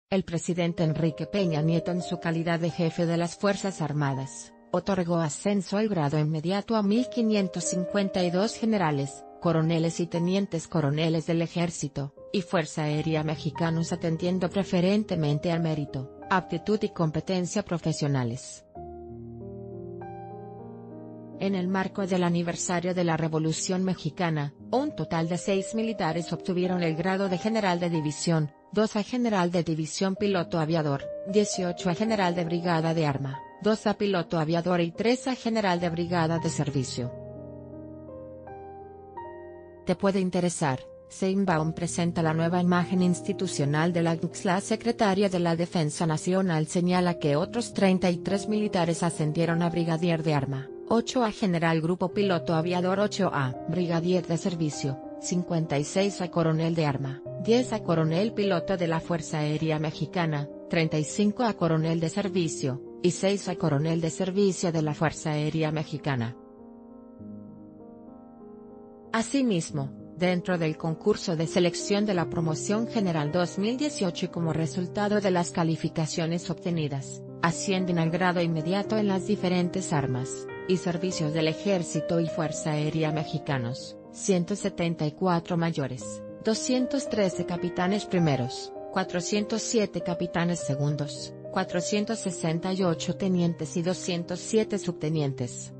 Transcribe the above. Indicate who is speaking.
Speaker 1: El presidente Enrique Peña Nieto, en su calidad de jefe de las Fuerzas Armadas, otorgó ascenso al grado inmediato a 1.552 generales, coroneles y tenientes coroneles del Ejército y Fuerza Aérea mexicanos, atendiendo preferentemente al mérito, aptitud y competencia profesionales. En el marco del aniversario de la Revolución Mexicana, un total de 6 militares obtuvieron el grado de general de división, 2 a general de división piloto aviador, 18 a general de brigada de arma, 2 a piloto aviador y 3 a general de brigada de servicio. Te puede interesar. Sheinbaum presenta la nueva imagen institucional de la DUX. La secretaria de la Defensa Nacional señala que otros 33 militares ascendieron a brigadier de arma, 8 a general grupo piloto aviador, 8 a brigadier de servicio, 56 a coronel de arma, 10 a coronel piloto de la Fuerza Aérea Mexicana, 35 a coronel de servicio, y 6 a coronel de servicio de la Fuerza Aérea Mexicana. Asimismo, dentro del concurso de selección de la Promoción General 2018 y como resultado de las calificaciones obtenidas, ascienden al grado inmediato en las diferentes armas y servicios del Ejército y Fuerza Aérea mexicanos, 174 mayores, 213 capitanes primeros, 407 capitanes segundos, 468 tenientes y 207 subtenientes.